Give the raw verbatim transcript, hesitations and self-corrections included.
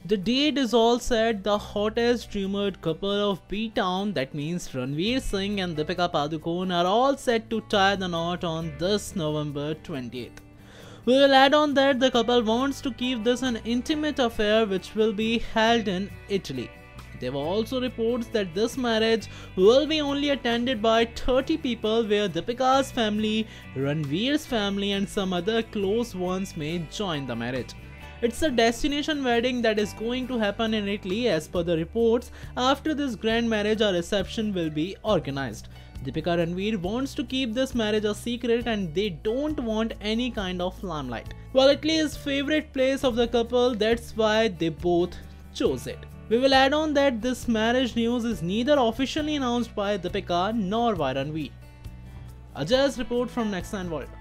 The date is all set. The hottest rumored couple of B-Town, that means Ranveer Singh and Deepika Padukone, are all set to tie the knot on this November twentieth. We will add on that the couple wants to keep this an intimate affair which will be held in Italy. There were also reports that this marriage will be only attended by thirty people, where Deepika's family, Ranveer's family and some other close ones may join the marriage. It's a destination wedding that is going to happen in Italy. As per the reports, after this grand marriage a reception will be organized. Deepika Ranveer wants to keep this marriage a secret and they don't want any kind of limelight. Well, Italy is favorite place of the couple, that's why they both chose it. We will add on that this marriage news is neither officially announced by Deepika nor by Ranveer. Ajay's report from Next nine World.